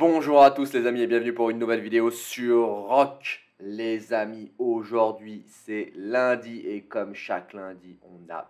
Bonjour à tous les amis et bienvenue pour une nouvelle vidéo sur Rock. Les amis, aujourd'hui c'est lundi et comme chaque lundi, on a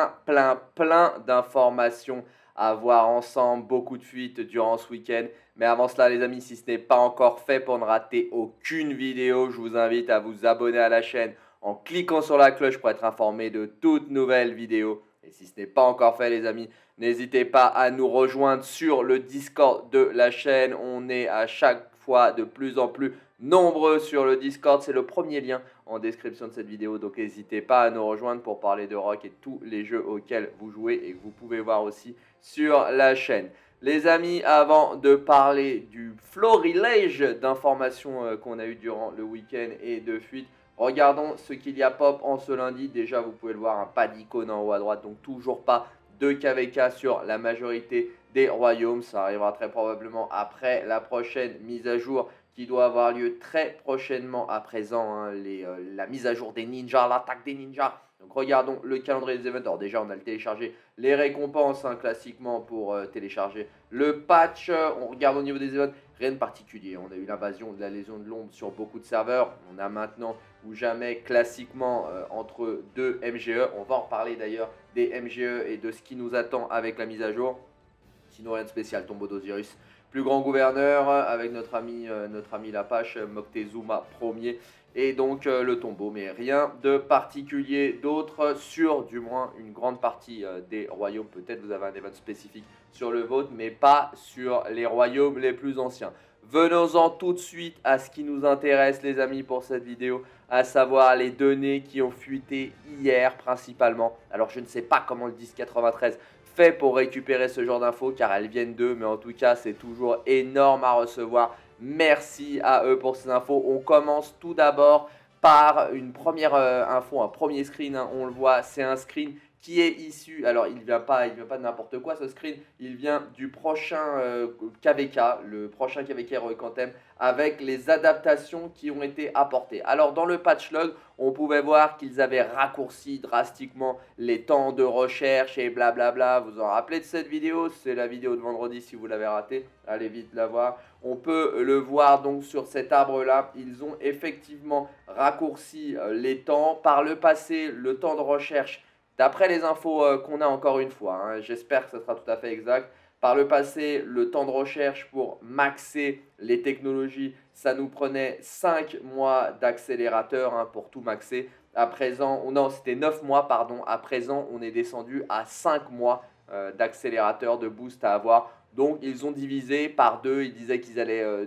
plein d'informations à voir ensemble, beaucoup de fuites durant ce week-end. Mais avant cela les amis, si ce n'est pas encore fait pour ne rater aucune vidéo, je vous invite à vous abonner à la chaîne en cliquant sur la cloche pour être informé de toutes nouvelles vidéos. Et si ce n'est pas encore fait les amis, n'hésitez pas à nous rejoindre sur le Discord de la chaîne. On est à chaque fois de plus en plus nombreux sur le Discord. C'est le premier lien en description de cette vidéo. Donc n'hésitez pas à nous rejoindre pour parler de rock et de tous les jeux auxquels vous jouez et que vous pouvez voir aussi sur la chaîne. Les amis, avant de parler du florilège d'informations qu'on a eu durant le week-end et de fuite, regardons ce qu'il y a pop en ce lundi. Déjà, vous pouvez le voir, pas d'icône en haut à droite, donc toujours pas de KVK sur la majorité des royaumes. Ça arrivera très probablement après la prochaine mise à jour qui doit avoir lieu très prochainement à présent. Hein, la mise à jour des ninjas, l'attaque des ninjas. Donc regardons le calendrier des events. Alors déjà, on a le téléchargé les récompenses classiquement pour télécharger le patch. On regarde au niveau des events. Rien de particulier, on a eu l'invasion de la Légion de l'Ombre sur beaucoup de serveurs. On a maintenant ou jamais classiquement entre deux MGE. On va en reparler d'ailleurs des MGE et de ce qui nous attend avec la mise à jour. Sinon rien de spécial, tombeau d'Osiris. Plus grand gouverneur avec notre ami l'Apache, Moctezuma Ier. Et donc le tombeau, mais rien de particulier d'autre sur du moins une grande partie des royaumes. Peut-être vous avez un event spécifique sur le vôtre, mais pas sur les royaumes les plus anciens. Venons-en tout de suite à ce qui nous intéresse les amis pour cette vidéo, à savoir les données qui ont fuité hier principalement. Alors je ne sais pas comment le 1093 fait pour récupérer ce genre d'infos car elles viennent d'eux, mais en tout cas c'est toujours énorme à recevoir. Merci à eux pour ces infos. On commence tout d'abord par une première info, un premier screen, hein, on le voit, c'est un screen qui est issu, alors il vient pas de n'importe quoi ce screen, il vient du prochain KVK, le prochain KVK Heroic Anthem, avec les adaptations qui ont été apportées. Alors dans le patch log, on pouvait voir qu'ils avaient raccourci drastiquement les temps de recherche et blablabla. Vous en rappelez de cette vidéo? C'est la vidéo de vendredi si vous l'avez raté, allez vite la voir. On peut le voir donc sur cet arbre là, ils ont effectivement raccourci les temps. Par le passé, le temps de recherche, d'après les infos qu'on a encore une fois, hein, j'espère que ce sera tout à fait exact. Par le passé, le temps de recherche pour maxer les technologies, ça nous prenait 5 mois d'accélérateur hein, pour tout maxer. À présent, non, c'était 9 mois, pardon. À présent, on est descendu à 5 mois d'accélérateur, de boost à avoir. Donc, ils ont divisé par deux. Ils disaient qu'ils allaient,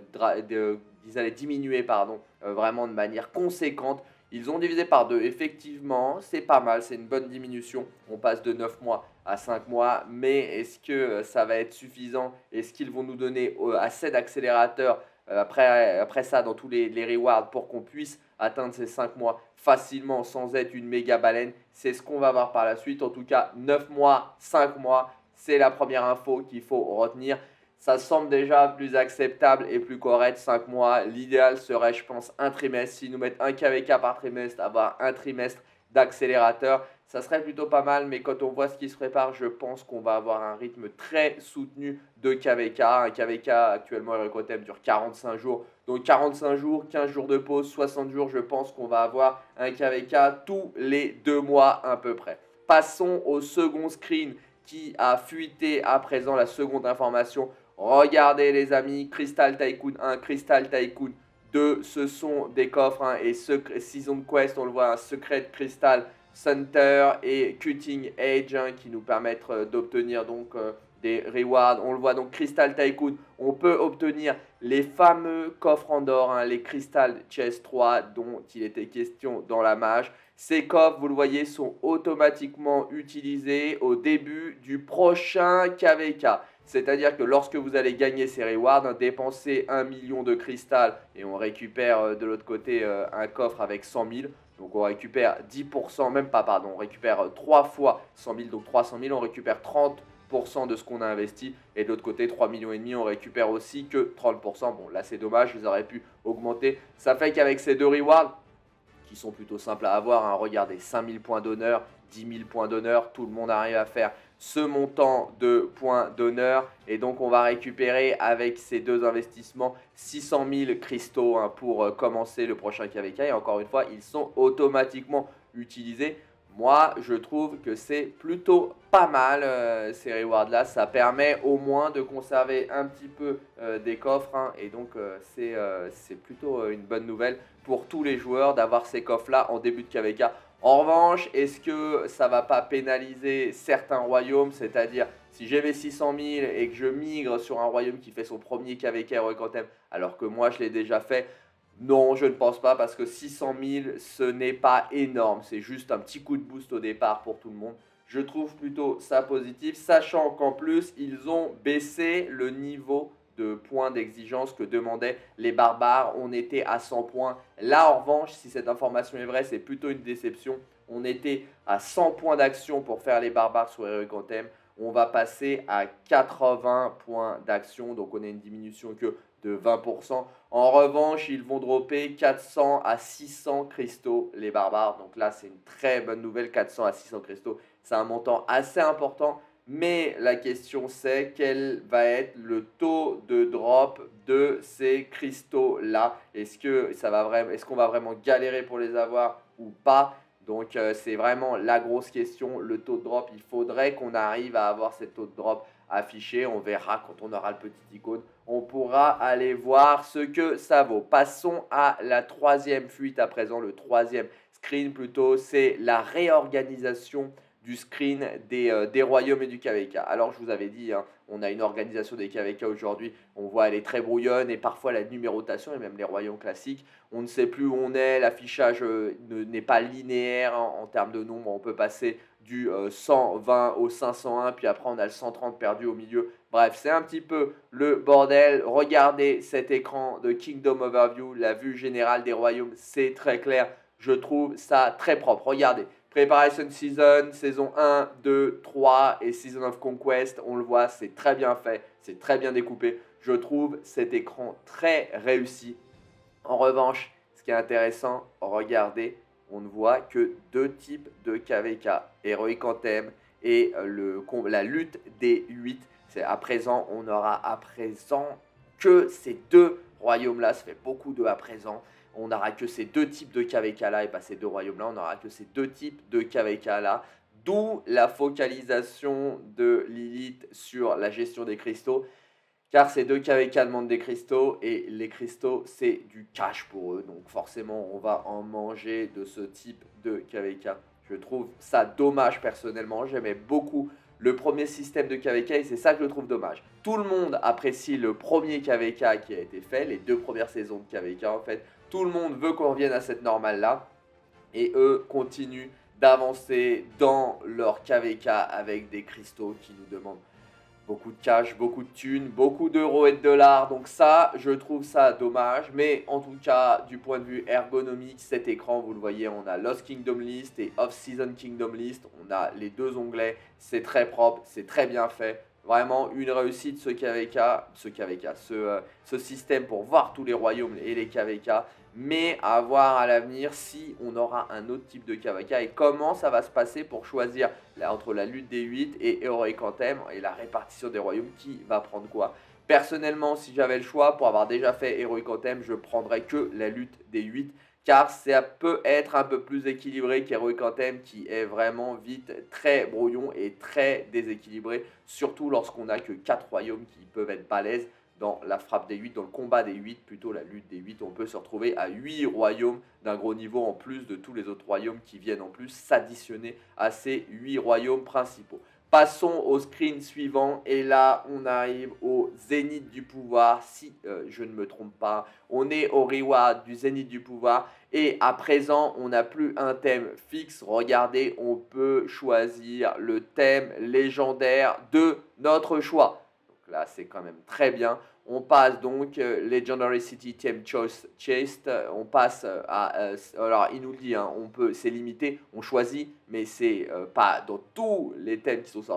diminuer vraiment de manière conséquente. Ils ont divisé par deux. Effectivement, c'est pas mal, c'est une bonne diminution. On passe de 9 mois à 5 mois. Mais est-ce que ça va être suffisant? Est-ce qu'ils vont nous donner assez d'accélérateurs après ça dans tous les rewards pour qu'on puisse atteindre ces 5 mois facilement sans être une méga baleine? C'est ce qu'on va voir par la suite. En tout cas, 9 mois, 5 mois, c'est la première info qu'il faut retenir. Ça semble déjà plus acceptable et plus correct, 5 mois. L'idéal serait, je pense, un trimestre. S'ils nous mettent un KVK par trimestre, avoir un trimestre d'accélérateur, ça serait plutôt pas mal. Mais quand on voit ce qui se prépare, je pense qu'on va avoir un rythme très soutenu de KVK. Un KVK actuellement, le Recotep dure 45 jours. Donc 45 jours, 15 jours de pause, 60 jours, je pense qu'on va avoir un KVK tous les 2 mois à peu près. Passons au second screen qui a fuité à présent, la seconde information. Regardez les amis, Crystal Tycoon 1, Crystal Tycoon 2, ce sont des coffres hein, et Season Quest, on le voit, un Secret Crystal Center et Cutting Edge hein, qui nous permettent d'obtenir donc des rewards. On le voit donc Crystal Tycoon, on peut obtenir les fameux coffres en or, hein, les Crystal Chest 3 dont il était question dans la mage. Ces coffres, vous le voyez, sont automatiquement utilisés au début du prochain KVK. C'est-à-dire que lorsque vous allez gagner ces rewards, hein, dépenser 1 million de cristal et on récupère de l'autre côté un coffre avec 100 000. Donc on récupère 10%, même pas, pardon, on récupère 3 fois 100 000, donc 300 000, on récupère 30% de ce qu'on a investi. Et de l'autre côté, 3,5 millions, on récupère aussi que 30%. Bon, là c'est dommage, ils auraient pu augmenter. Ça fait qu'avec ces deux rewards, qui sont plutôt simples à avoir, hein, regardez, 5 000 points d'honneur, 10 000 points d'honneur, tout le monde arrive à faire ce montant de points d'honneur. Et donc, on va récupérer avec ces deux investissements 600 000 cristaux hein, pour commencer le prochain KVK. Et encore une fois, ils sont automatiquement utilisés. Moi, je trouve que c'est plutôt pas mal ces rewards-là. Ça permet au moins de conserver un petit peu des coffres. Hein, et donc, c'est plutôt une bonne nouvelle pour tous les joueurs d'avoir ces coffres-là en début de KVK. En revanche, est-ce que ça ne va pas pénaliser certains royaumes? C'est-à-dire, si j'ai mes 600 000 et que je migre sur un royaume qui fait son premier KVK Heroic Anthem, alors que moi, je l'ai déjà fait, non, je ne pense pas parce que 600 000, ce n'est pas énorme. C'est juste un petit coup de boost au départ pour tout le monde. Je trouve plutôt ça positif, sachant qu'en plus, ils ont baissé le niveau de points d'exigence que demandaient les barbares. On était à 100 points. Là, en revanche, si cette information est vraie, c'est plutôt une déception. On était à 100 points d'action pour faire les barbares sur Heroic Anthem. On va passer à 80 points d'action. Donc, on a une diminution que de 20%. En revanche, ils vont dropper 400 à 600 cristaux, les barbares. Donc là, c'est une très bonne nouvelle, 400 à 600 cristaux. C'est un montant assez important. Mais la question c'est quel va être le taux de drop de ces cristaux-là? Est-ce qu'on va vraiment galérer pour les avoir ou pas? Donc c'est vraiment la grosse question, le taux de drop. Il faudrait qu'on arrive à avoir cette taux de drop affiché. On verra quand on aura le petit icône. On pourra aller voir ce que ça vaut. Passons à la troisième fuite à présent, le troisième screen plutôt. C'est la réorganisation du screen des royaumes et du KVK. Alors je vous avais dit, hein, on a une organisation des KVK aujourd'hui, on voit elle est très brouillonne et parfois la numérotation et même les royaumes classiques, on ne sait plus où on est, l'affichage n'est pas linéaire en termes de nombre, on peut passer du 120 au 501 puis après on a le 130 perdu au milieu. Bref, c'est un petit peu le bordel. Regardez cet écran de Kingdom Overview, la vue générale des royaumes, c'est très clair. Je trouve ça très propre. Regardez. Preparation Season, saison 1, 2, 3 et Season of Conquest, on le voit, c'est très bien fait, c'est très bien découpé. Je trouve cet écran très réussi. En revanche, ce qui est intéressant, regardez, on ne voit que deux types de KVK, Heroic Anthem et la lutte des 8. À présent, on aura à présent que ces deux royaumes-là, ça fait beaucoup de à présent. On n'aura que ces deux types de KVK là et pas ces deux royaumes là, on n'aura que ces deux types de KVK là, d'où la focalisation de Lilith sur la gestion des cristaux, car ces deux KVK demandent des cristaux et les cristaux c'est du cash pour eux, donc forcément on va en manger de ce type de KVK. Je trouve ça dommage personnellement, j'aimais beaucoup le premier système de KVK et c'est ça que je trouve dommage. Tout le monde apprécie le premier KVK qui a été fait, les deux premières saisons de KVK en fait. Tout le monde veut qu'on revienne à cette normale-là. Et eux continuent d'avancer dans leur KVK avec des cristaux qui nous demandent beaucoup de cash, beaucoup de thunes, beaucoup d'euros et de dollars. Donc ça, je trouve ça dommage. Mais en tout cas, du point de vue ergonomique, cet écran, vous le voyez, on a Lost Kingdom List et Off-Season Kingdom List. On a les deux onglets. C'est très propre, c'est très bien fait. Vraiment une réussite ce système pour voir tous les royaumes et les KVK. Mais à voir à l'avenir si on aura un autre type de KVK et comment ça va se passer pour choisir entre la lutte des 8 et Heroic Anthem et la répartition des royaumes, qui va prendre quoi. Personnellement, si j'avais le choix, pour avoir déjà fait Heroic Anthem, je prendrais que la lutte des 8 car ça peut être un peu plus équilibré qu'Heroic Anthem qui est vraiment vite très brouillon et très déséquilibré, surtout lorsqu'on n'a que 4 royaumes qui peuvent être balèzes dans la frappe des 8, dans le combat des 8, plutôt la lutte des 8, on peut se retrouver à 8 royaumes d'un gros niveau en plus de tous les autres royaumes qui viennent en plus s'additionner à ces 8 royaumes principaux. Passons au screen suivant et là on arrive au zénith du pouvoir, si je ne me trompe pas. On est au reward du zénith du pouvoir et à présent on n'a plus un thème fixe. Regardez, on peut choisir le thème légendaire de notre choix. Donc là c'est quand même très bien. On passe donc Legendary City Theme Choice Chest, on passe alors il nous le dit, hein, c'est limité, on choisit, mais c'est pas dans tous les thèmes qui sont sortis.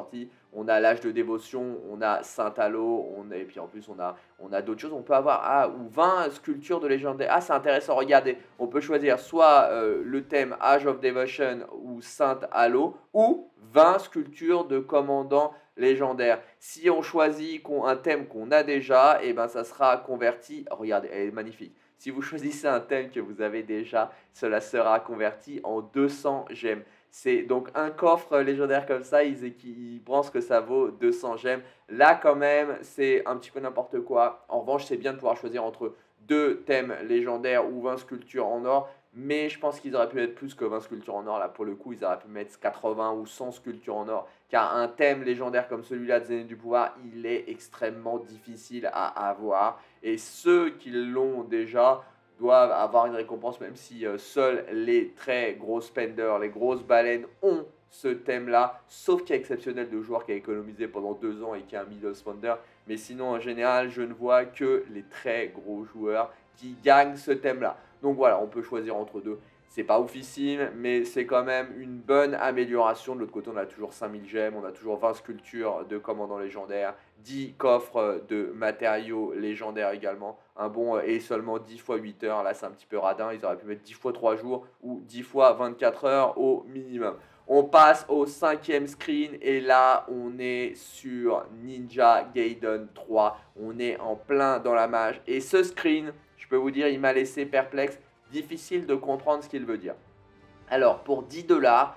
on a l'âge de dévotion, on a Saint-Halo, et puis en plus on a d'autres choses. On peut avoir ou 20 sculptures de légendaires. Ah, c'est intéressant, regardez, on peut choisir soit le thème Age of Devotion ou Saint-Halo, ou 20 sculptures de commandants légendaires. Si on choisit un thème qu'on a déjà, et ben ça sera converti. Regardez, elle est magnifique. Si vous choisissez un thème que vous avez déjà, cela sera converti en 200 gemmes. C'est donc un coffre légendaire comme ça, ils pensent que ça vaut 200 gemmes. Là, quand même, c'est un petit peu n'importe quoi. En revanche, c'est bien de pouvoir choisir entre deux thèmes légendaires ou 20 sculptures en or. Mais je pense qu'ils auraient pu mettre plus que 20 sculptures en or. Là, pour le coup, ils auraient pu mettre 80 ou 100 sculptures en or. Car un thème légendaire comme celui-là de Zénith du Pouvoir, il est extrêmement difficile à avoir. Et ceux qui l'ont déjà doivent avoir une récompense, même si seuls les très gros spenders, les grosses baleines ont ce thème-là, sauf cas exceptionnel de joueurs qui a économisé pendant 2 ans et qui a un middle spender. Mais sinon, en général, je ne vois que les très gros joueurs qui gagnent ce thème-là. Donc voilà, on peut choisir entre deux. C'est pas oufissime, mais c'est quand même une bonne amélioration. De l'autre côté, on a toujours 5000 gemmes, on a toujours 20 sculptures de commandants légendaires, 10 coffres de matériaux légendaires également. Un bon et seulement 10 fois 8 heures. Là, c'est un petit peu radin. Ils auraient pu mettre 10 fois 3 jours ou 10 fois 24 heures au minimum. On passe au 5e screen et là, on est sur Ninja Gaiden 3. On est en plein dans la mage. Et ce screen, je peux vous dire, il m'a laissé perplexe. Difficile de comprendre ce qu'il veut dire. Alors, pour 10 $,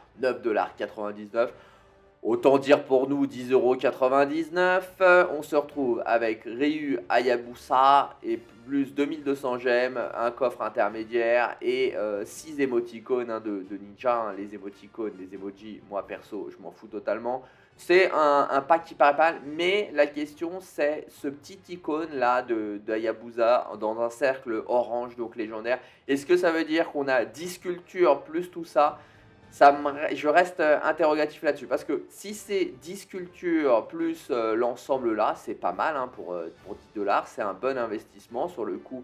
9,99 $, autant dire pour nous 10,99 €, on se retrouve avec Ryu Hayabusa et plus 2200 gemmes, un coffre intermédiaire et 6 émoticônes de ninja. Hein, les émoticônes, les emojis, moi perso, je m'en fous totalement. C'est un pack qui paraît pas mal, mais la question c'est ce petit icône là de Hayabusa dans un cercle orange, donc légendaire. Est-ce que ça veut dire qu'on a 10 sculptures plus tout ça? Je reste interrogatif là-dessus, parce que si c'est 10 sculptures plus l'ensemble là, c'est pas mal hein, pour 10 $, c'est un bon investissement. Sur le coup,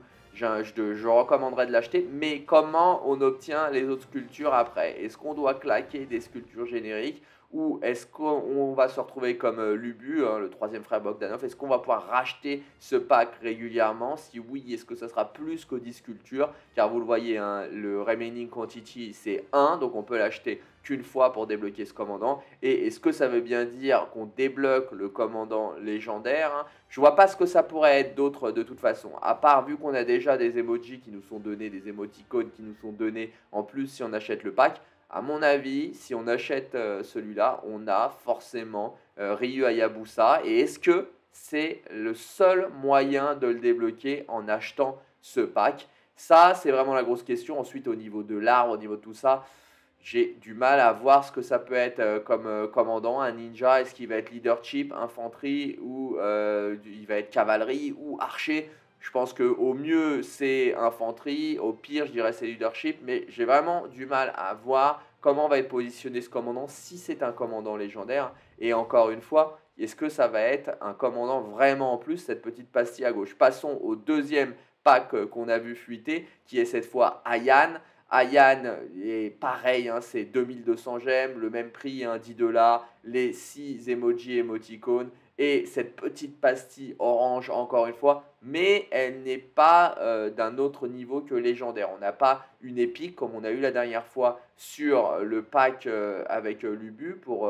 je recommanderais de l'acheter, mais comment on obtient les autres sculptures après? Est-ce qu'on doit claquer des sculptures génériques? Ou est-ce qu'on va se retrouver comme Lubu, hein, le troisième frère Bogdanov? Est-ce qu'on va pouvoir racheter ce pack régulièrement? Si oui, est-ce que ça sera plus que 10 sculptures? Car vous le voyez, hein, le remaining quantity c'est 1, donc on peut l'acheter qu'une fois pour débloquer ce commandant. Et est-ce que ça veut bien dire qu'on débloque le commandant légendaire, hein? Je vois pas ce que ça pourrait être d'autre de toute façon, à part vu qu'on a déjà des emojis qui nous sont donnés, des émoticônes qui nous sont donnés en plus si on achète le pack. À mon avis, si on achète celui-là, on a forcément Ryu Hayabusa. Et est-ce que c'est le seul moyen de le débloquer en achetant ce pack? Ça, c'est vraiment la grosse question. Ensuite, au niveau de l'arbre, au niveau de tout ça, j'ai du mal à voir ce que ça peut être comme commandant. Un ninja, est-ce qu'il va être leadership, infanterie, ou il va être cavalerie, ou archer? Je pense qu'au mieux, c'est infanterie. Au pire, je dirais c'est leadership. Mais j'ai vraiment du mal à voir comment va être positionné ce commandant si c'est un commandant légendaire. Et encore une fois, est-ce que ça va être un commandant vraiment en plus, cette petite pastille à gauche? Passons au deuxième pack qu'on a vu fuiter, qui est cette fois Ayan. Ayan est pareil, hein, c'est 2200 gemmes, le même prix, hein, 10 $, les 6 emojis émoticônes et cette petite pastille orange encore une fois, mais elle n'est pas d'un autre niveau que légendaire. On n'a pas une épique comme on a eu la dernière fois sur le pack avec Lubu pour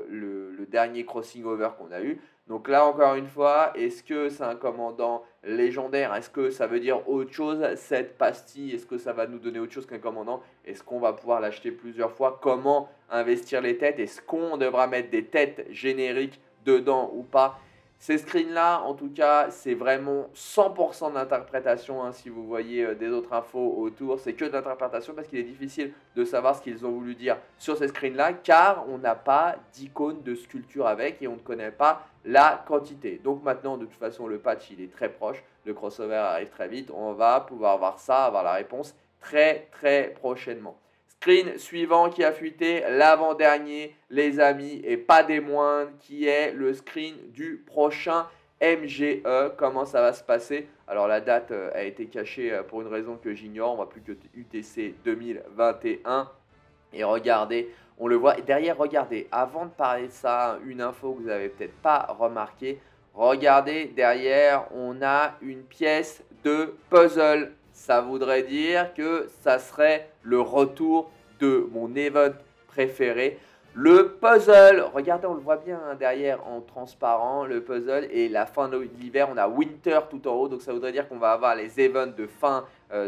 le dernier crossing over qu'on a eu. Donc là encore une fois, est-ce que c'est un commandant légendaire? Est-ce que ça veut dire autre chose cette pastille? Est-ce que ça va nous donner autre chose qu'un commandant? Est-ce qu'on va pouvoir l'acheter plusieurs fois? Comment investir les têtes? Est-ce qu'on devra mettre des têtes génériques dedans ou pas? Ces screens-là, en tout cas, c'est vraiment 100% d'interprétation. Hein, si vous voyez des autres infos autour, c'est que de l'interprétation parce qu'il est difficile de savoir ce qu'ils ont voulu dire sur ces screens-là, car on n'a pas d'icône de sculpture avec et on ne connaît pas la quantité. Donc maintenant, de toute façon, le patch, il est très proche. Le crossover arrive très vite. On va pouvoir voir ça, avoir la réponse très, très prochainement. Screen suivant qui a fuité, l'avant-dernier, les amis, et pas des moindres, qui est le screen du prochain MGE. Comment ça va se passer? Alors la date a été cachée pour une raison que j'ignore, on voit plus que UTC 2021. Et regardez, on le voit. Et derrière, regardez, avant de parler de ça, une info que vous n'avez peut-être pas remarqué, regardez, derrière, on a une pièce de puzzle. Ça voudrait dire que ça serait le retour de mon event préféré. Le puzzle, regardez, on le voit bien hein, derrière en transparent, le puzzle. Et la fin de l'hiver, on a winter tout en haut. Donc ça voudrait dire qu'on va avoir les events de fin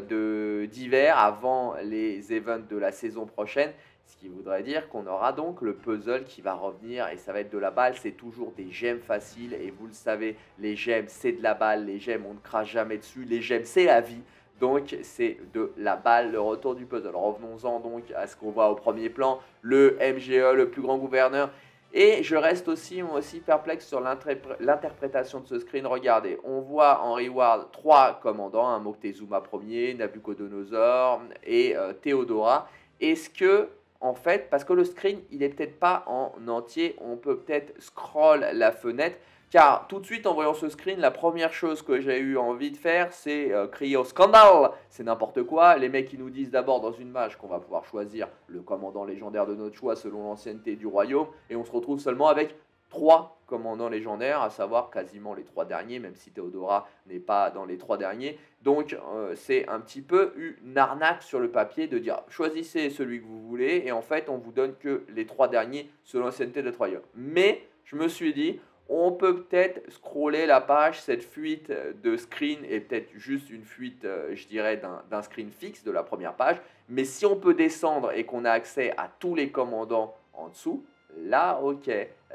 d'hiver avant les events de la saison prochaine. Ce qui voudrait dire qu'on aura donc le puzzle qui va revenir et ça va être de la balle. C'est toujours des gemmes faciles et vous le savez, les gemmes c'est de la balle. Les gemmes on ne crache jamais dessus. Les gemmes c'est la vie. Donc c'est de la balle, le retour du puzzle. Revenons-en donc à ce qu'on voit au premier plan, le MGE, le plus grand gouverneur. Et je reste aussi perplexe sur l'interprétation de ce screen. Regardez, on voit en reward 3 commandants, un Moctezuma Ier, Nabucodonosor et Théodora. Est-ce que, en fait, parce que le screen, il n'est peut-être pas en entier, on peut peut-être scroll la fenêtre. Car tout de suite en voyant ce screen, la première chose que j'ai eu envie de faire, c'est crier au scandale. C'est n'importe quoi. Les mecs qui nous disent d'abord dans une match qu'on va pouvoir choisir le commandant légendaire de notre choix selon l'ancienneté du royaume. Et on se retrouve seulement avec 3 commandants légendaires, à savoir quasiment les 3 derniers, même si Théodora n'est pas dans les 3 derniers. Donc c'est un petit peu une arnaque sur le papier de dire choisissez celui que vous voulez et en fait on vous donne que les 3 derniers selon l'ancienneté de notre royaume. Mais je me suis dit, on peut peut-être scroller la page, cette fuite de screen est peut-être juste une fuite, je dirais, d'un screen fixe de la première page. Mais si on peut descendre et qu'on a accès à tous les commandants en dessous, là, ok,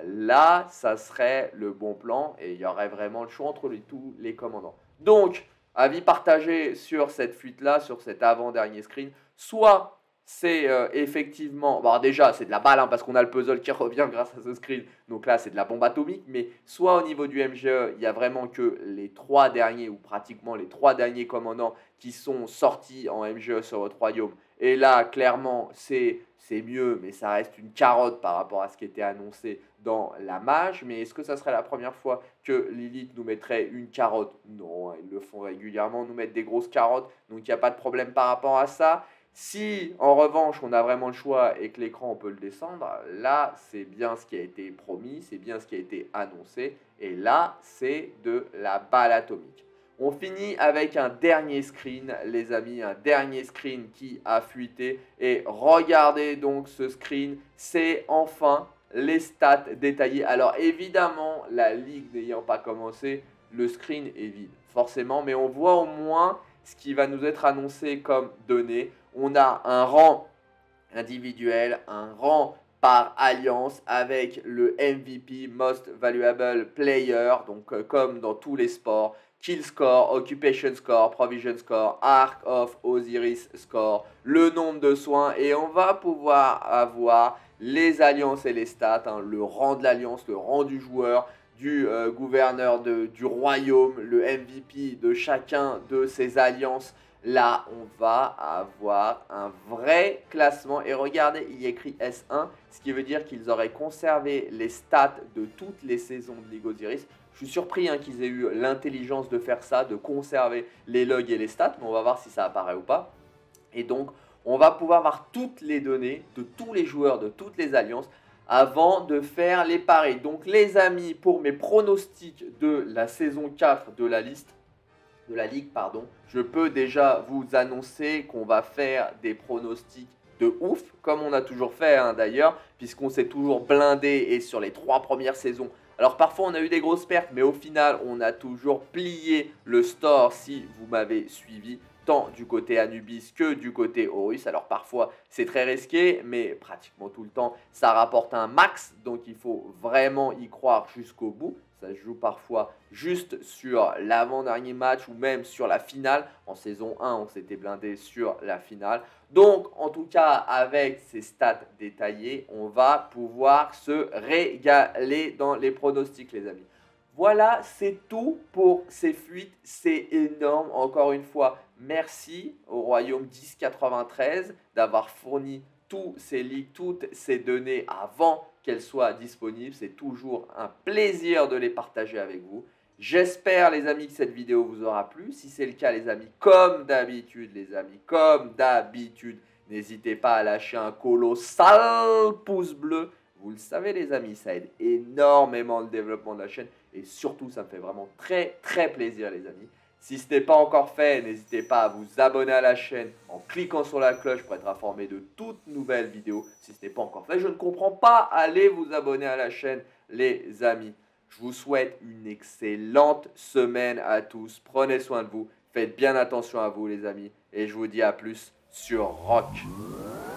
là, ça serait le bon plan et il y aurait vraiment le choix entre tous les commandants. Donc, avis partagé sur cette fuite-là, sur cet avant-dernier screen, soit c'est effectivement, bon, déjà c'est de la balle hein, parce qu'on a le puzzle qui revient grâce à ce screen, donc là c'est de la bombe atomique, mais soit au niveau du MGE, il y a vraiment que les 3 derniers ou pratiquement les 3 derniers commandants qui sont sortis en MGE sur votre royaume, et là clairement c'est mieux, mais ça reste une carotte par rapport à ce qui était annoncé dans la mage, mais est-ce que ça serait la première fois que Lilith nous mettrait une carotte? Non, ils le font régulièrement, nous mettre des grosses carottes, donc il n'y a pas de problème par rapport à ça. Si en revanche on a vraiment le choix et que l'écran on peut le descendre, là c'est bien ce qui a été promis, c'est bien ce qui a été annoncé et là c'est de la balle atomique. On finit avec un dernier screen les amis, un dernier screen qui a fuité et regardez donc ce screen, c'est enfin les stats détaillées. Alors évidemment la ligue n'ayant pas commencé, le screen est vide forcément, mais on voit au moins ce qui va nous être annoncé comme données. On a un rang individuel, un rang par alliance avec le MVP, Most Valuable Player, donc comme dans tous les sports, Kill Score, Occupation Score, Provision Score, Arc of Osiris Score, le nombre de soins et on va pouvoir avoir les alliances et les stats, hein, le rang de l'alliance, le rang du joueur, du gouverneur du royaume, le MVP de chacun de ces alliances. Là, on va avoir un vrai classement. Et regardez, il y a écrit S1, ce qui veut dire qu'ils auraient conservé les stats de toutes les saisons de League Osiris. Je suis surpris hein, qu'ils aient eu l'intelligence de faire ça, de conserver les logs et les stats, mais on va voir si ça apparaît ou pas. Et donc, on va pouvoir avoir toutes les données de tous les joueurs, de toutes les alliances, avant de faire les paris. Donc, les amis, pour mes pronostics de la saison 4 de la liste, de la ligue, pardon, je peux déjà vous annoncer qu'on va faire des pronostics de ouf, comme on a toujours fait hein, d'ailleurs, puisqu'on s'est toujours blindé et sur les 3 premières saisons. Alors parfois on a eu des grosses pertes, mais au final on a toujours plié le store si vous m'avez suivi, tant du côté Anubis que du côté Horus. Alors parfois c'est très risqué, mais pratiquement tout le temps ça rapporte un max, donc il faut vraiment y croire jusqu'au bout. Ça se joue parfois juste sur l'avant-dernier match ou même sur la finale. En saison 1, on s'était blindé sur la finale. Donc, en tout cas, avec ces stats détaillées, on va pouvoir se régaler dans les pronostics, les amis. Voilà, c'est tout pour ces fuites. C'est énorme. Encore une fois, merci au Royaume 1093 d'avoir fourni tous ces leaks, toutes ces données avant qu'elles soient disponibles. C'est toujours un plaisir de les partager avec vous. J'espère les amis que cette vidéo vous aura plu. Si c'est le cas les amis, comme d'habitude, N'hésitez pas à lâcher un colossal pouce bleu. Vous le savez les amis, ça aide énormément le développement de la chaîne et surtout ça me fait vraiment très plaisir les amis. Si ce n'est pas encore fait, n'hésitez pas à vous abonner à la chaîne en cliquant sur la cloche pour être informé de toutes nouvelles vidéos. Si ce n'est pas encore fait, je ne comprends pas, allez vous abonner à la chaîne les amis. Je vous souhaite une excellente semaine à tous, prenez soin de vous, faites bien attention à vous les amis et je vous dis à plus sur Rock.